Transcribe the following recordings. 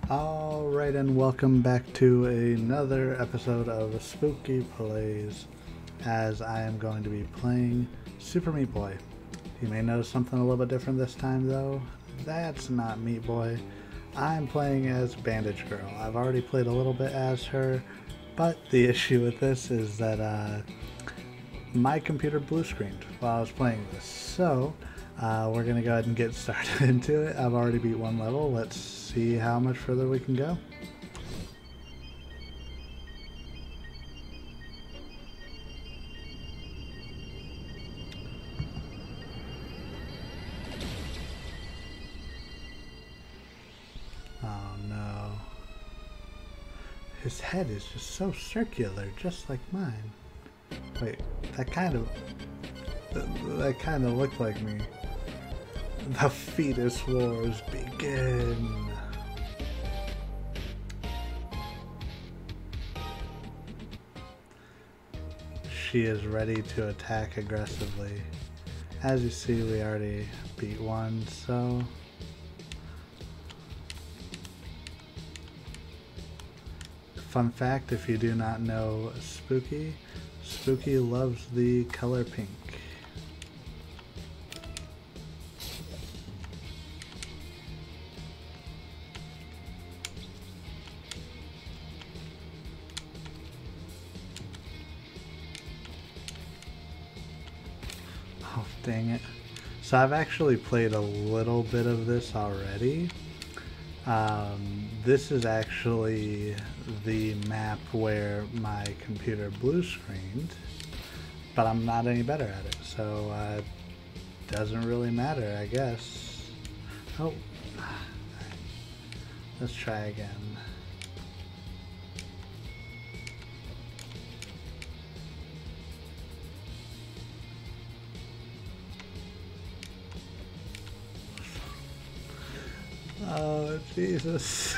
Alright, and welcome back to another episode of Spooky Plays, as I am going to be playing Super Meat Boy. You may notice something a little bit different this time though. That's not Meat Boy. I'm playing as Bandage Girl. I've already played a little bit as her, but the issue with this is that my computer blue screened while I was playing this. So we're going to go ahead and get started into it. I've already beat one level. Let's see how much further we can go. Oh no. His head is just so circular, just like mine. Wait, that kind of looked like me. The fetus wars begin. She is ready to attack aggressively. As you see, we already beat one, so fun fact, if you do not know Spooky, Spooky loves the color pink. Oh, dang it. So I've actually played a little bit of this already. This is actually the map where my computer blue screened, but I'm not any better at it, so it doesn't really matter, I guess. Oh, let's try again. Oh, Jesus.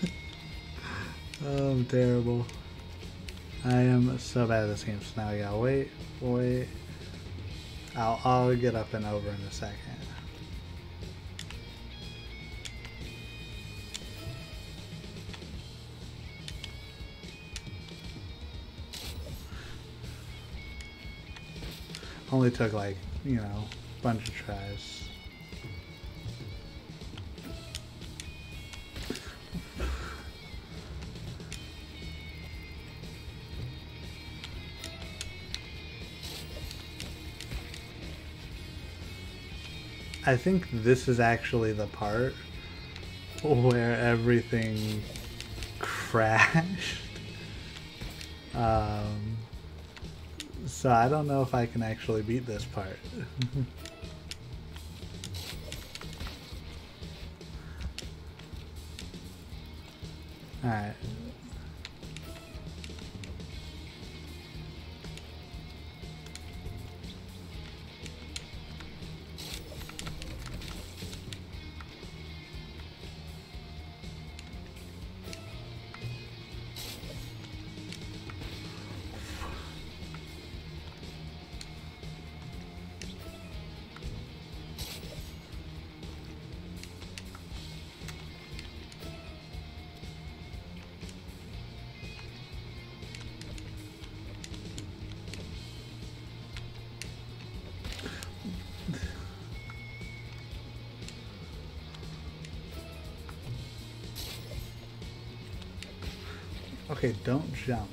Oh, I'm terrible. I am so bad at this game, so now I gotta wait. I'll get up and over in a second. Only took like, you know, a bunch of tries. I think this is actually the part where everything crashed. So I don't know if I can actually beat this part. Alright. Okay, don't jump.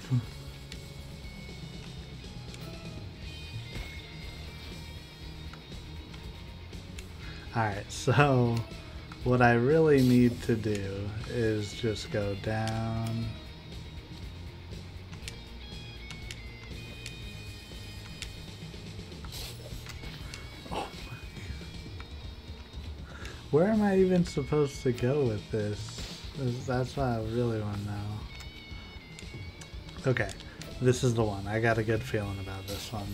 Alright, so what I really need to do is just go down. Oh my God. Where am I even supposed to go with this? That's what I really want to know. Okay, this is the one. I got a good feeling about this one.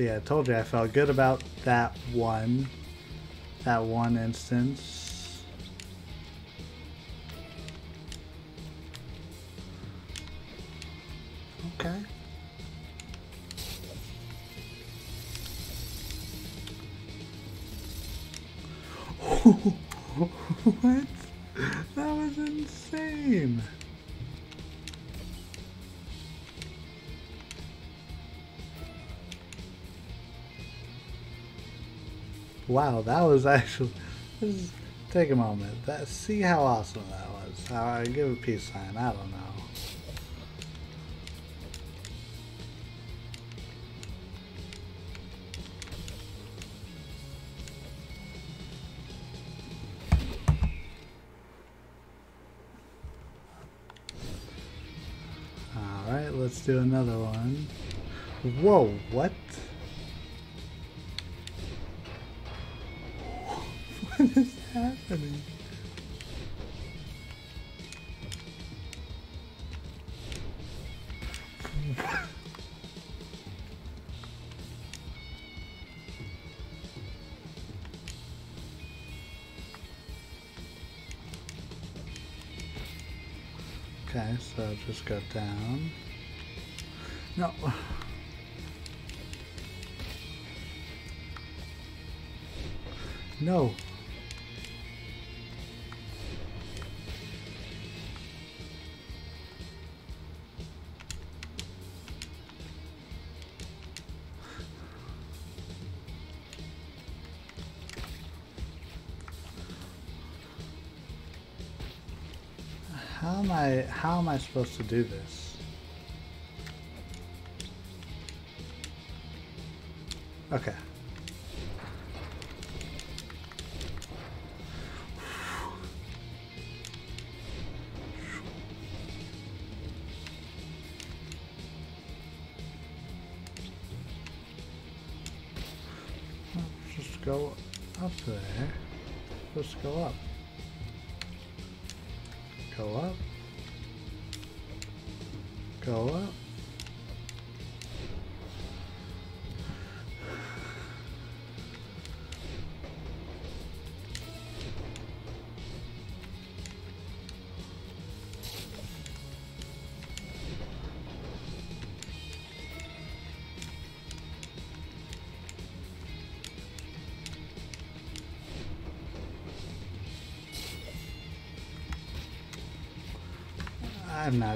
See, I told you I felt good about that one instance. Okay. What? That was insane. Wow, that was actually. Take a moment. See how awesome that was. I give a peace sign. I don't know. All right, let's do another one. Whoa! What? What is happening? Okay, so just go down. No. No. How am I supposed to do this? Okay. Just go up there. Just go up. Go up. Go up. I'm not.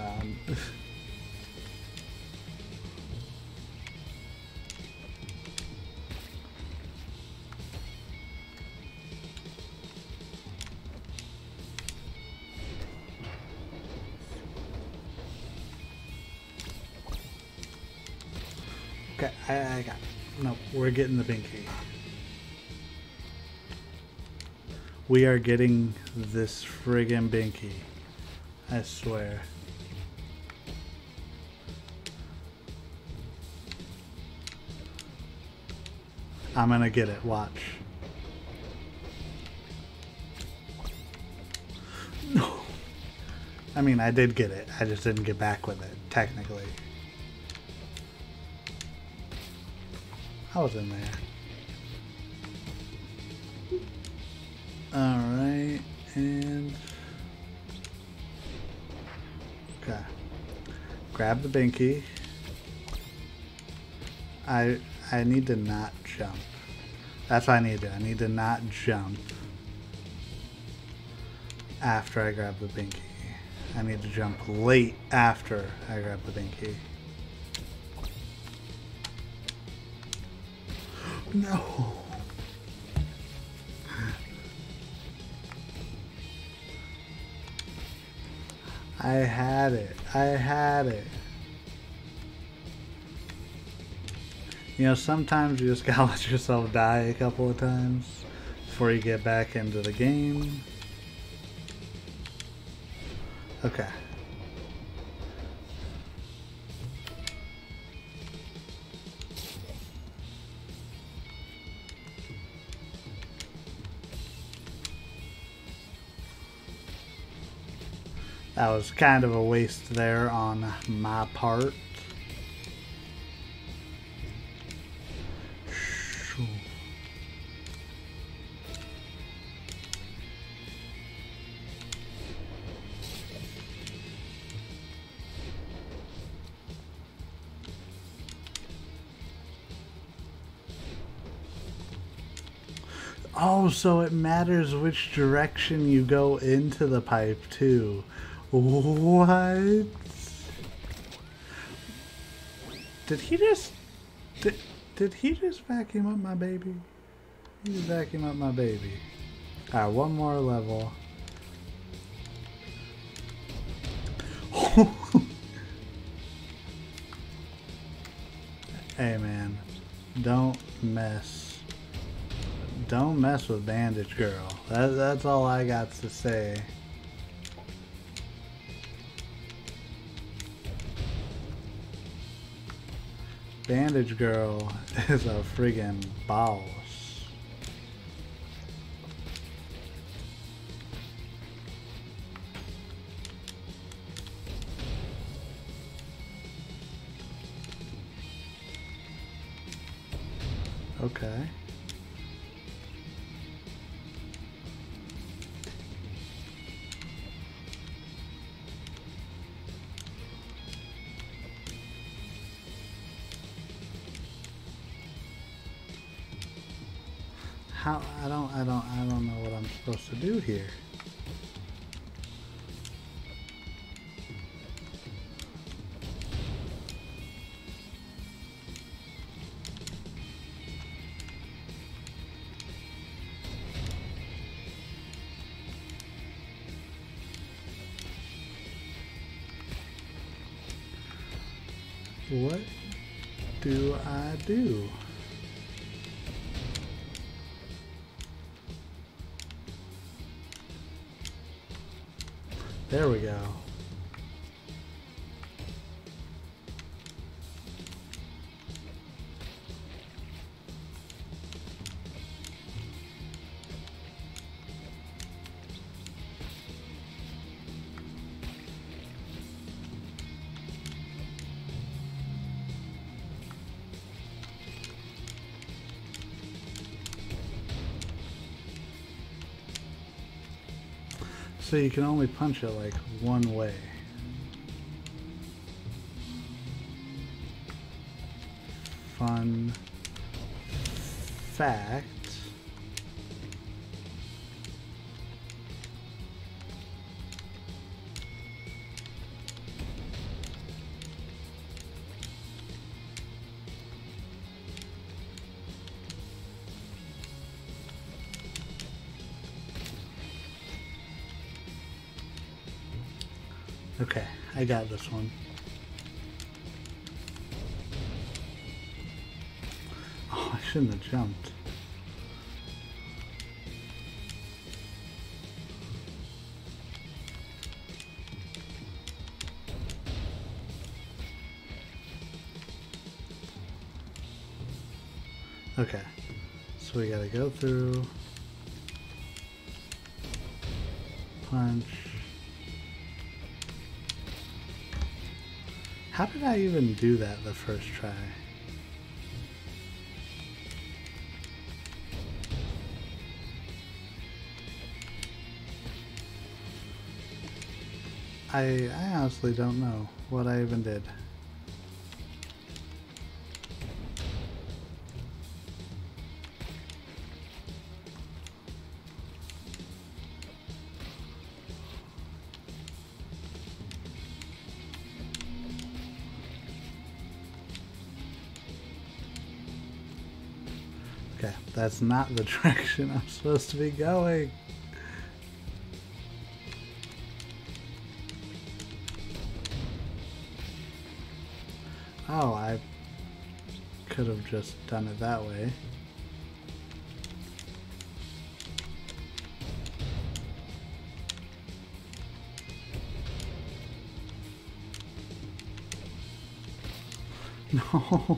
Okay, I got. No, we're getting the binky. We are getting this friggin' binky. I swear. I'm gonna get it, watch. No. I mean, I did get it. I just didn't get back with it, technically. I was in there. Alright, and... Okay. Grab the binky. I need to not jump. That's what I need to do. I need to not jump after I grab the binky. I need to jump late after I grab the binky. No. I had it. I had it. You know, sometimes you just gotta let yourself die a couple of times before you get back into the game. Okay. That was kind of a waste there on my part. Oh, so it matters which direction you go into the pipe, too. What? Did he just... Did he just vacuum up my baby? He just vacuum up my baby. Alright, one more level. Hey man, don't mess with Bandage Girl. That's all I got to say. Bandage Girl is a friggin' boss. Okay. How I don't know what I'm supposed to do here. What do I do? There we go. So you can only punch it like one way. Fun fact. Okay, I got this one. Oh, I shouldn't have jumped. Okay, so we gotta go through, punch. How did I even do that the first try? I honestly don't know what I even did. Okay, that's not the direction I'm supposed to be going. Oh, I could have just done it that way. No.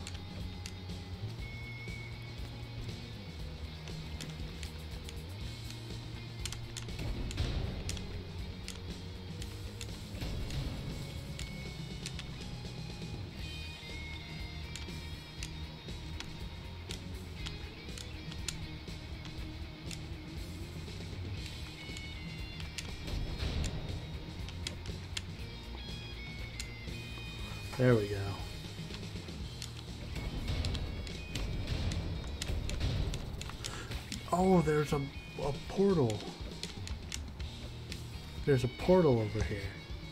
There we go. Oh, there's a portal. There's a portal over here.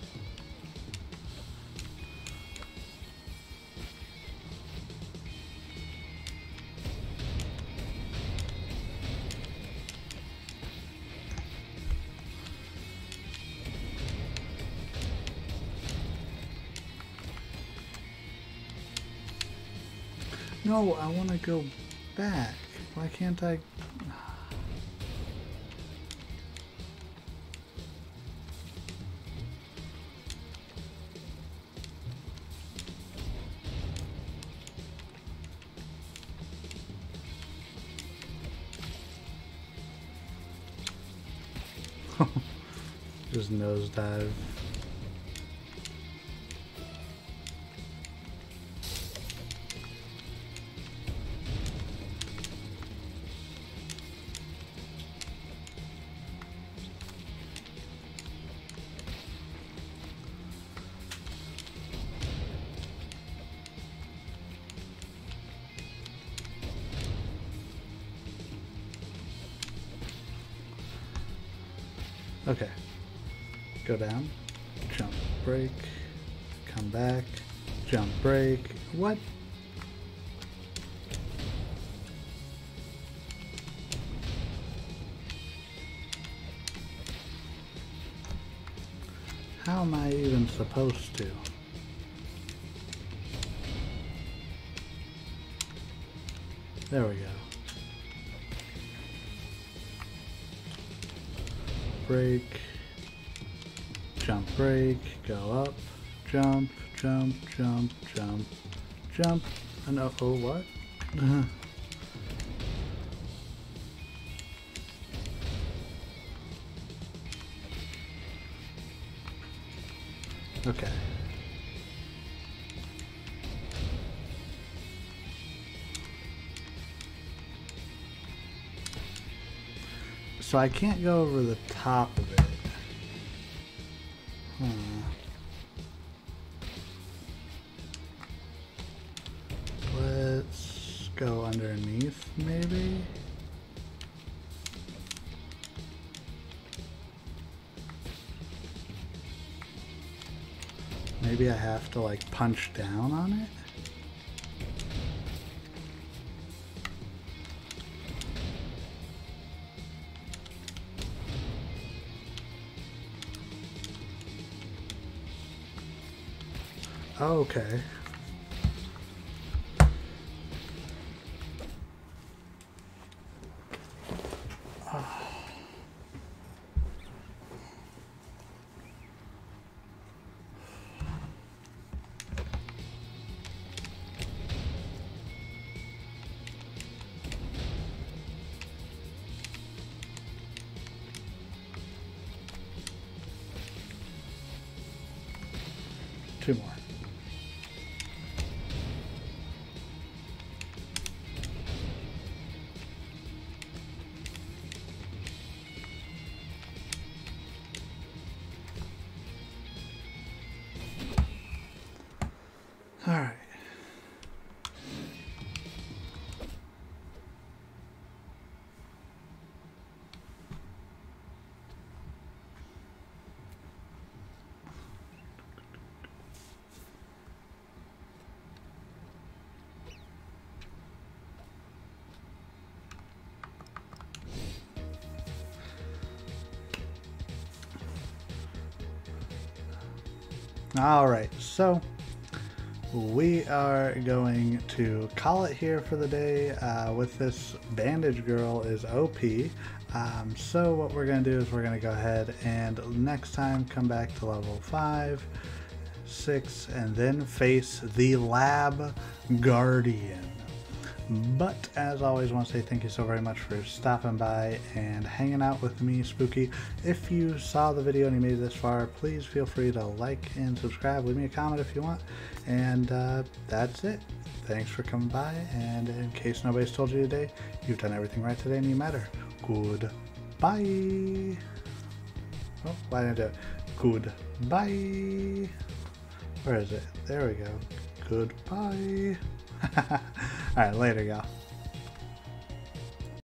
No, I want to go back. Why can't I? Just nosedive. Okay. Go down, jump, break, come back, jump, break. What? How am I even supposed to? There we go. Break, jump, break, go up, jump, jump, jump, jump, jump, and oh, what? Okay. So I can't go over the top of it. Let's go underneath, maybe? Maybe I have to, like, punch down on it? Okay. Two more. All right. All right, so we are going to call it here for the day. With this bandage girl is OP. So what we're going to do is we're going to go ahead and next time come back to level 5, 6, and then face the Lab Guardian. But as always, I want to say thank you so very much for stopping by and hanging out with me, Spooky. If you saw the video and you made it this far, please feel free to like and subscribe. Leave me a comment if you want. And that's it. Thanks for coming by. And in case nobody's told you today, you've done everything right today and you matter. Goodbye. Oh, why didn't I do it? Goodbye. Where is it? There we go. Goodbye. Alright, later, y'all.